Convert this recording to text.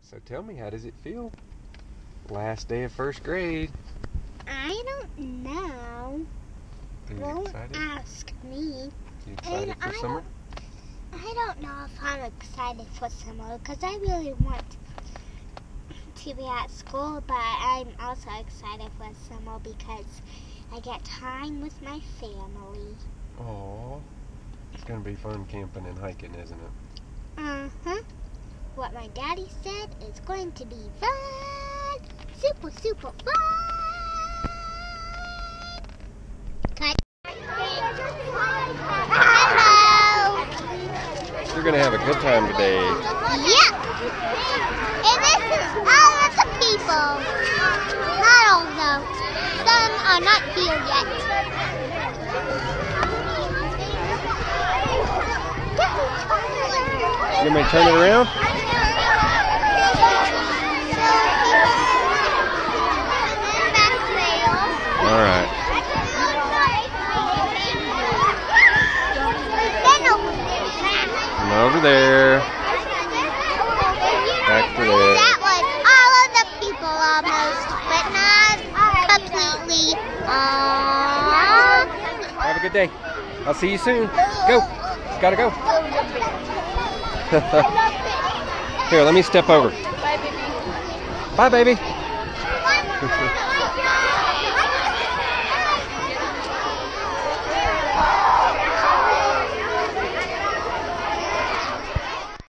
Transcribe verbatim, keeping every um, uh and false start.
So tell me, how does it feel? Last day of first grade. I don't know. Are you Don't excited? ask me. You excited And for I summer? Don't, I don't know if I'm excited for summer because I really want to be at school, but I'm also excited for summer because I get time with my family. Aww. It's going to be fun camping and hiking, isn't it? Uh-huh. What my daddy said is going to be fun. Super, super fun. Cut. Hello. You're going to have a good time today. Yeah. And this is all of the people. Not all though. Some are not here yet. You want me to turn it around? All right. And over there. Back to there. That was all of the people almost, but not completely. Uh, Have a good day. I'll see you soon. Go. Gotta go. Here, let me step over. Bye, baby. Bye, baby.